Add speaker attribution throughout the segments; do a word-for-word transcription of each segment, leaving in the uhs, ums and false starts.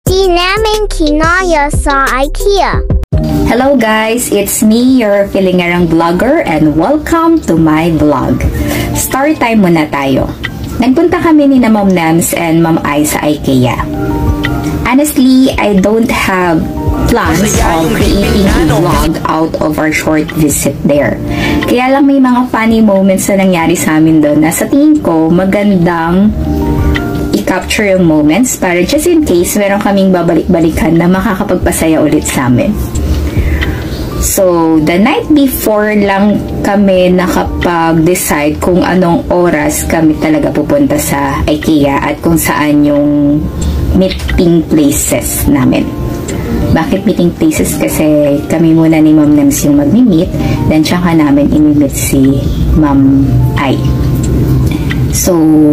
Speaker 1: Si Namin Kinaya sa Ikea.
Speaker 2: Hello guys, it's me, your Feeling-erang vlogger, and welcome to my vlog. Story time muna tayo. Nagpunta kami ni na Mom Nems and Mom Ai sa Ikea. Honestly, I don't have plans of creating a vlog out of our short visit there. Kaya lang may mga funny moments na nangyari sa amin doon na sa tingin ko magandang i-capture yung moments para just in case meron kaming babalik-balikan na makakapagpasaya ulit sa amin. So, the night before lang kami nakapag-decide kung anong oras kami talaga pupunta sa Ikea at kung saan yung meeting places namin. Bakit meeting places? Kasi kami muna ni Mom Nems yung mag-meet, then tsaka namin i-meet si Mom Ai. So,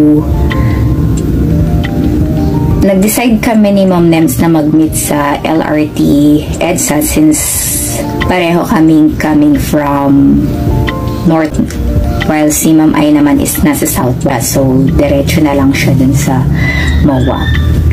Speaker 2: nag-decide kami ni Mom Nems na mag-meet sa L R T EDSA since pareho kaming coming from North, while si Mom Ai naman is nasa South ba, so diretso na lang siya dun sa M O A.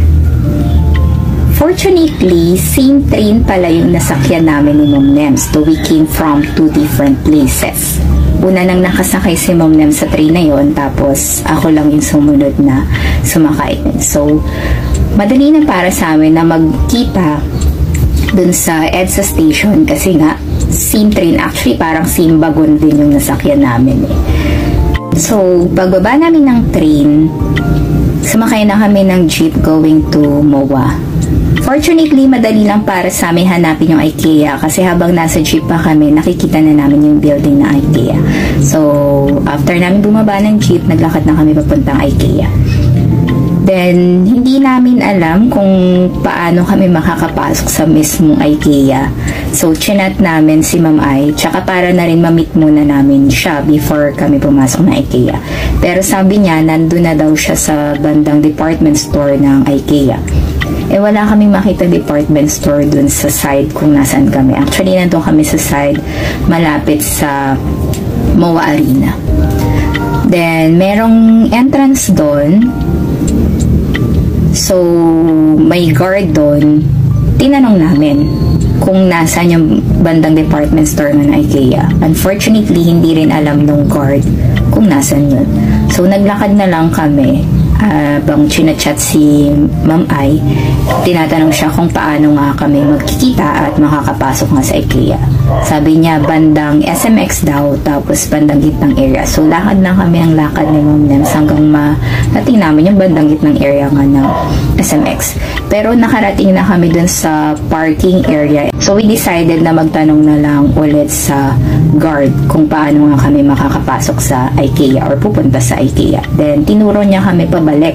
Speaker 2: Fortunately, same train pala yung nasakyan namin ni Mom Nems, so we came from two different places. Una nang nakasakay si Mom Nems sa train na yon, tapos ako lang yung sumunod na sumakay. So, madali na para sa amin na magkita dun sa EDSA station kasi nga, same train. Actually, parang same wagon din yung nasakyan namin eh. So, pagbaba namin ng train, sumakay na kami ng jeep going to M O A. Fortunately, madali lang para sa amin hanapin yung Ikea kasi habang nasa jeep pa kami, nakikita na namin yung building na Ikea. So, after namin bumaba ng jeep, naglakad na kami papuntang Ikea. Then, hindi namin alam kung paano kami makakapasok sa mismong Ikea. So, chinat namin si Mom Ai, tsaka para na rin ma-meet muna namin siya before kami pumasok na Ikea. Pero sabi niya, nandun na daw siya sa bandang department store ng Ikea. Eh, wala kaming makita department store dun sa side kung nasaan kami. Actually, nandun kami sa side malapit sa M O A Arena. Then, merong entrance doon. So, may guard doon. Tinanong namin kung nasaan yung bandang department store ng Ikea. Unfortunately, hindi rin alam ng guard kung nasaan yun. So, naglakad na lang kami. Habang uh, chinachat si Mom Ai, tinatanong siya kung paano nga kami magkikita at makakapasok nga sa Ikea. Sabi niya, bandang S M X daw, tapos bandang gitnang area. So, lakad na kami ang lakad ni Mom Nems hanggang marating namin yung bandang gitnang area nga ng S M X. Pero nakarating na kami dun sa parking area. So, we decided na magtanong na lang ulit sa guard kung paano nga kami makakapasok sa Ikea or pupunta sa Ikea. Then, tinuro niya kami pabalik.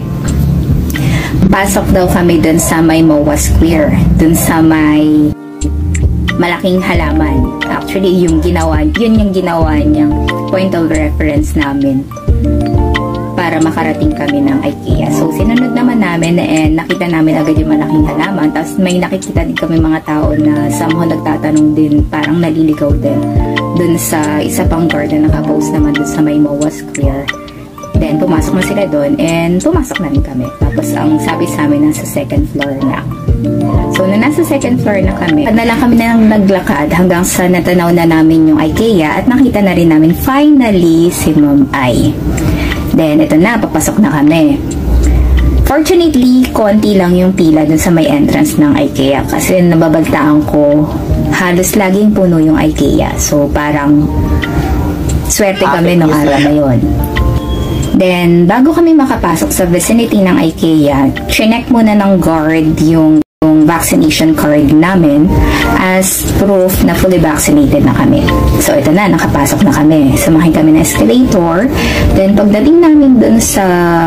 Speaker 2: Pasok daw kami dun sa may M O A Square, dun sa may malaking halaman. Actually, yung ginawa, yun yung ginawa niyang point of reference namin para makarating kami ng Ikea. So, sinunod naman namin and nakita namin agad yung malaking halaman. Tapos, may nakikita din kami mga tao na somehow nagtatanong din, parang naliligaw din dun sa isa pang guard na nakapost naman dun sa may M O A Square. Then, pumasok na sila doon and pumasok na rin kami. Tapos, ang sabi sa amin, nasa second floor na. So, na nasa second floor na kami, na lang kami nang naglakad hanggang sa natanaw na namin yung Ikea at nakita na rin namin finally si Mom Ai. Then, ito na, papasok na kami. Fortunately, konti lang yung pila dun sa may entrance ng Ikea kasi nababaltaan ko, halos laging puno yung Ikea. So, parang swerte kami nung araw na yun. Then, bago kami makapasok sa vicinity ng Ikea, chinek muna ng guard yung, yung vaccination card namin as proof na fully vaccinated na kami. So, ito na, nakapasok na kami. Sumakay kami ng escalator. Then, pagdating namin dun sa,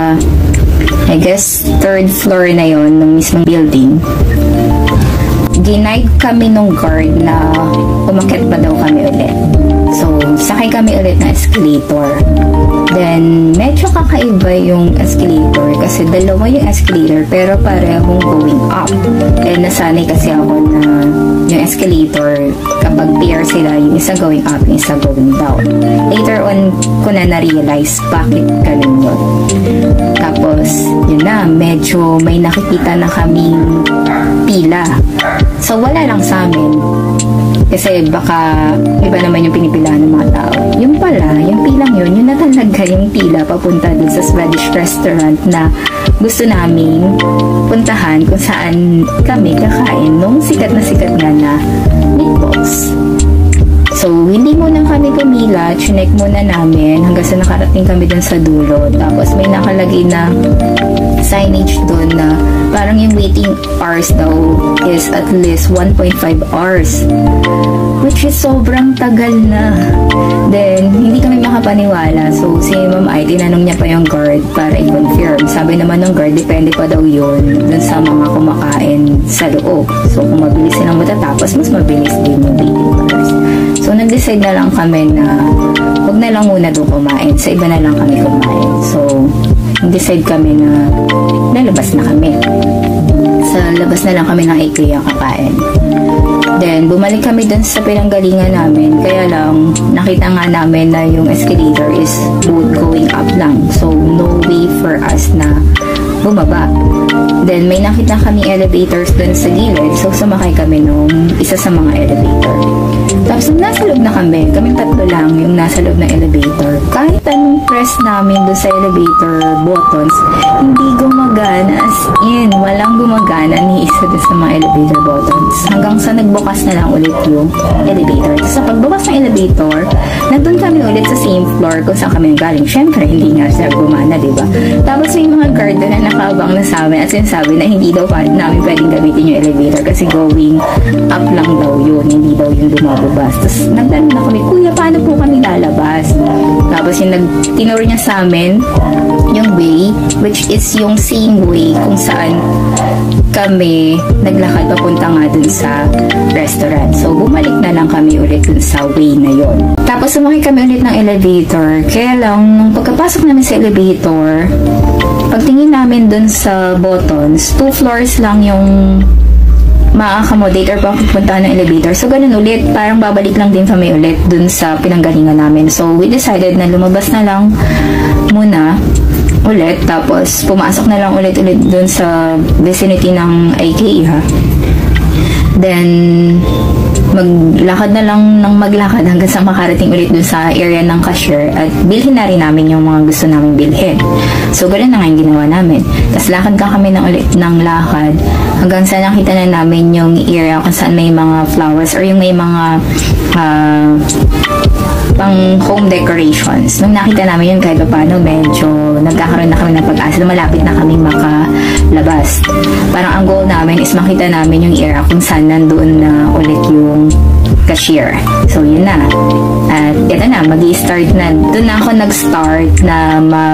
Speaker 2: I guess, third floor na yon ng mismong building, ginaid kami nung guard na umakyat pa daw kami ulit. So, sakay kami ulit na escalator. Then, medyo kakaiba yung escalator kasi dalawa yung escalator pero parehong going up. And nasanay kasi ako na yung escalator, kapag pair sila, yung isa going up, yung isa going down. Later on, ko na na-realize bakit ganun yun. Tapos, yun na, medyo may nakikita na kaming So, wala lang sa amin. Kasi baka iba naman yung pinipilahan ng mga tao. Yung pala, yung pilang yun, yun na talaga yung pila papunta dun sa Swedish restaurant na gusto naming puntahan kung saan kami kakain nung sikat na sikat nga na meatballs. So, hindi muna kami pumila, chinek muna namin hanggang sa nakarating kami dun sa dulo. Tapos may nakalagay na signage dun na parang yung waiting hours daw is at least one point five hours. Which is sobrang tagal na. Then, hindi kami makapaniwala. So, si Ma'am Ai, tinanong niya pa yung guard para i-confirm. Sabi naman ng guard, depende pa daw yun dun sa mga kumakain sa loob. So, kung mabilis silang matatapos, mas mabilis din yung waiting hours. So, nag-decide na lang kami na huwag na lang muna doon kumain. Sa iba na lang kami kumain. So, nag-decide kami na lalabas na kami. Sa labas na lang kami ng Ikea kakain. Then, bumalik kami dun sa pinanggalingan namin. Kaya lang, nakita nga namin na yung escalator is both going up lang. So, no way for us na bumaba. Then, may nakita kami elevators dun sa gilid. So, sumakay kami nung isa sa mga elevator. Tapos, nung nasa loob na kami, kaming tatlo lang yung nasa loob ng elevator. Kahit anong press namin dun sa elevator buttons, hindi gumagana. As in, walang gumagana ni isa dun sa mga elevator buttons. Hanggang sa nagbukas na lang ulit yung elevator. Tapos, sa pagbukas ng elevator, nandun kami ulit sa same floor kung saan kami galing. Siyempre, hindi nga siya gumana, diba? Tapos, may mga guard na nakaabang na sa amin at sinasabi na hindi daw pa namin pwedeng gamitin yung elevator kasi going up lang daw yun, hindi daw yung lumabas. Tapos nagtanong na kami, kuya, paano po kami lalabas? Tapos yung nagtinuro niya sa amin yung way, which is yung same way kung saan kami naglakad papunta nga dun sa restaurant. So bumalik na lang kami ulit dun sa way na yon. Tapos sumakay kami ulit ng elevator. Kaya lang, nung pagkapasok namin sa elevator, pagtingin namin dun sa buttons, two floors lang yung ma-accommodate or papunta ng elevator. So, ganun ulit. Parang babalik lang din kami ulit dun sa pinanggalingan namin. So, we decided na lumabas na lang muna ulit. Tapos, pumasok na lang ulit-ulit dun sa vicinity ng Ikea. Then, maglakad na lang ng maglakad hanggang sa makarating ulit dun sa area ng cashier at bilhin na rin namin yung mga gusto namin bilhin. So, ganoon na nga yung ginawa namin. Tapos, lakad ka kami ng ulit ng lakad hanggang sa nakita na namin yung area kung saan may mga flowers or yung may mga uh, pang home decorations. Nung nakita namin yun, kahit pa paano, medyo nagkakaroon na kami ng pag-asa na malapit na kami makalabas. Parang ang goal namin is makita namin yung area kung saan nandoon na ulit yung cashier. So, yun na. At ito na, mag-i-start na. Doon na ako nag-start na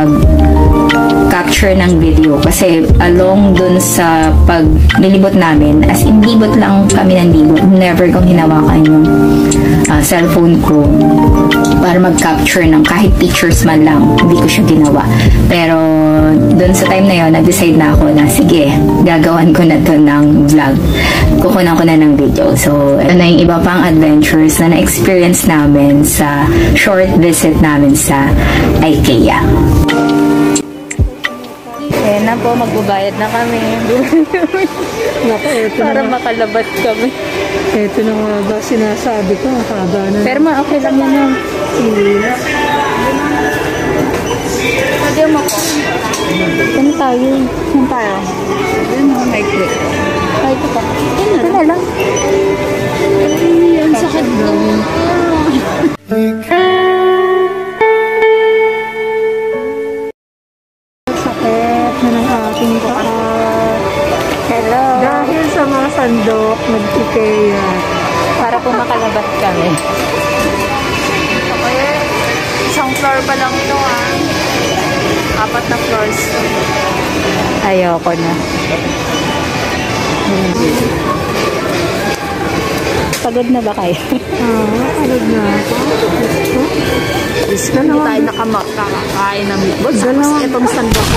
Speaker 2: mag-capture ng video. Kasi along doon sa paglilibot namin, as in libot lang kami ng libot, never kong hinawakan yung uh, cellphone ko para mag-capture ng kahit pictures man lang. Hindi ko siya ginawa. Pero doon sa time na yun, nag-decide na ako na, sige, gagawan ko na to ng vlog. Kukunan ko na ng video. So, ito na yung iba pang adventures na na-experience namin sa short visit namin sa Ikea. Eh na po, magbabayad na kami.
Speaker 3: Naku, eto
Speaker 2: para
Speaker 3: na.
Speaker 2: makalabas kami.
Speaker 3: Ito na nga ba sinasabi ko, haba na.
Speaker 2: Pero ma, okay lang yan. Pwede mo ko. Saan tayo? Saan tayo? Saan mo may clip? Ay, ito pa. Ito na lang.
Speaker 3: Ay, ang sakit daw. Sakit na ng aking paa.
Speaker 2: Hello.
Speaker 3: Dahil sa mga sandok, nag-Ikea.
Speaker 2: Para po makalabas kami. Okay. Isang floor pa lang ito ah. Apat na floors. Ayoko na. Pagod na ba kayo?
Speaker 3: Ah, pagod na ako.
Speaker 2: Diyos ko, hindi tayo nakamakain ng meatballs. Tapos itong sandok.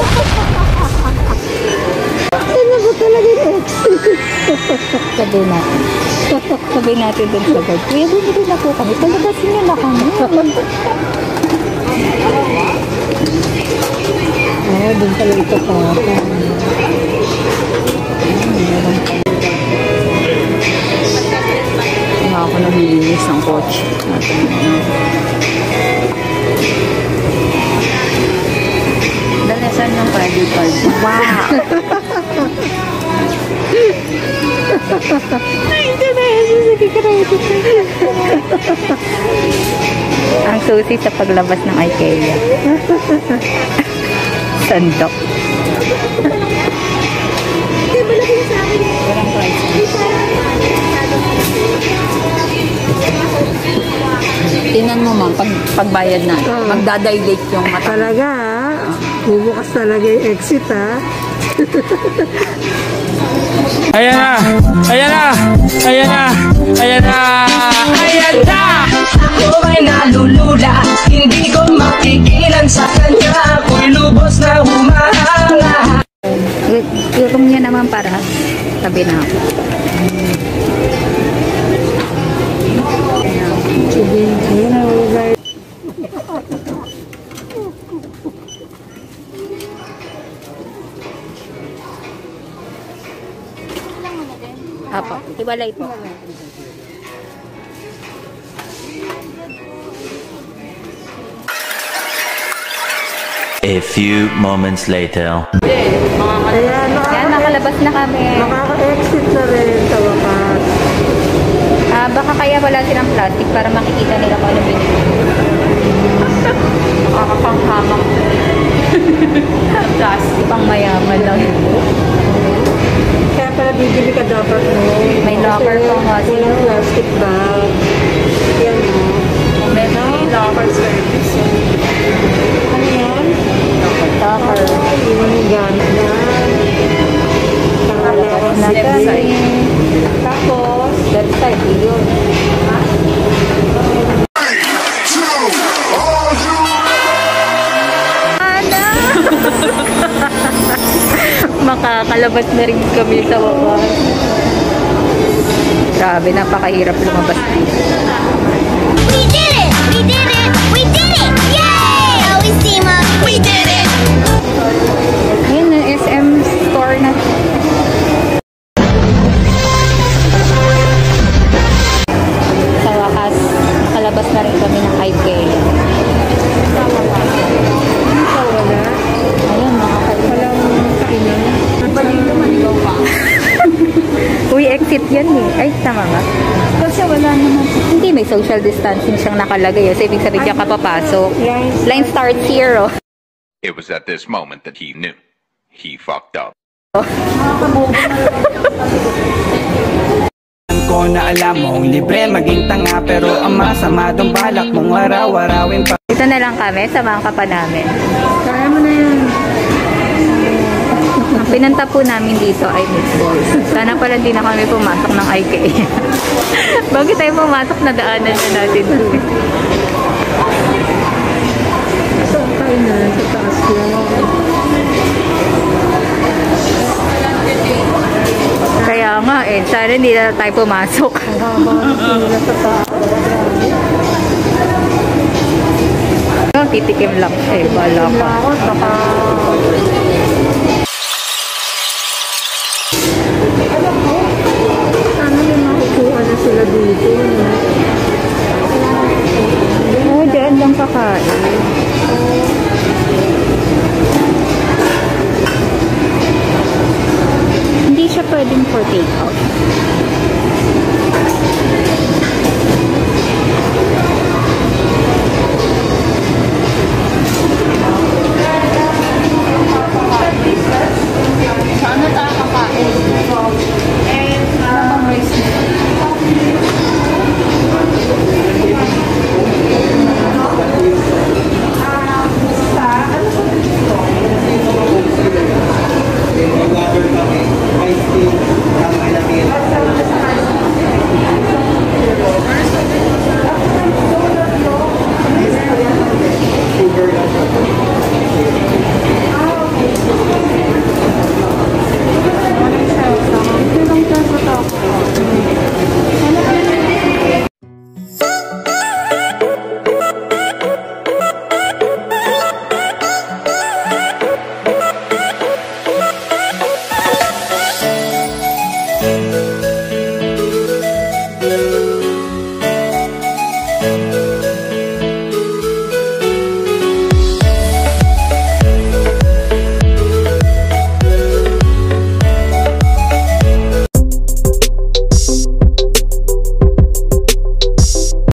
Speaker 3: Ano ba talaga ito?
Speaker 2: Sabi natin. Sabi natin dun sa bag. Kuya, bumili na po kami. Talabasin niyo na kami.
Speaker 3: Ah, dun pala ito pa.
Speaker 4: naglilinis ng kotse.
Speaker 2: Dalasan ng credit card.
Speaker 4: Wow! Ay, hindi na yan. Sige ka na ito.
Speaker 2: Ang susi sa paglabas ng Ikea. Sandok. Walang price.
Speaker 4: Tingnan mo ma'am, pag, pagbayad na,
Speaker 3: Oh.
Speaker 4: magdadilate yung mata.
Speaker 3: Talaga ha? Bubukas talaga yung exit ha?
Speaker 5: Ayan na! Ayan na! Ayan na! Ayan na! Ayan na!
Speaker 6: Ako ay nalulula, hindi ko mapigilan sa kanya. Ako'y lubos na humahanga.
Speaker 2: Tulong niya naman para tabi na ako.
Speaker 3: Sige, ayun na guys.
Speaker 2: Apo, iwalay po.
Speaker 7: A few moments later.
Speaker 3: Ayan,
Speaker 2: Yan, nakalabas na kami.
Speaker 3: makaka-exit na rin sa wakas.
Speaker 2: Ah, baka kaya wala silang plastic para makikita nila kung ano binili. Nakakapanghamang. Plastic. Pang mayaman lang.
Speaker 3: Kaya pala bibili ka dapat mo.
Speaker 2: May locker pa nga.
Speaker 3: Walang plastic bag. Yan mo.
Speaker 2: May locker service.
Speaker 3: Ano yan?
Speaker 2: Locker.
Speaker 3: Iwan yung gamit na. Pangalawas
Speaker 2: Na
Speaker 3: na
Speaker 2: kasi.
Speaker 3: Tapos,
Speaker 2: Left side, yun. Ana! Makakalabas na rin kami sa wakas. Grabe, napakahirap lumabas dito.
Speaker 1: We did it! We did it! We did it! Yay! Always team up. We did it!
Speaker 2: Ayun, ang S M store na. Sa wakas, nakalabas na rin kami ng Ikea.
Speaker 3: wala.
Speaker 2: Ayun, nakakalabas.
Speaker 3: Walang
Speaker 4: Manigaw pa.
Speaker 2: Uy, exit yan eh. Ay, tama ba?
Speaker 4: Kasi wala naman.
Speaker 2: Hindi, may social distancing siyang nakalagay. So, ibig sabihin diyan ka papasok. Line starts here, oh.
Speaker 8: It was at this moment that he knew. He fucked up.
Speaker 6: Ko na alam mong libre maging tanga, pero ang masama dong balak mong araw-arawin pa.
Speaker 2: Dito na lang kami, samahan ka pa namin.
Speaker 3: Kaya mo na yan.
Speaker 2: Ang pinunta po namin dito ay meatballs. Sana pala hindi na kami pumasok ng Ikea. Bago tayo pumasok, nadaanan na natin.
Speaker 3: Saan tayo na? Sa taas lang.
Speaker 2: Kaya nga eh, sana hindi na tayo pumasok.
Speaker 3: Habang sila sa taas.
Speaker 2: No, titikim lang siya eh, bala pa.
Speaker 3: Ako, baka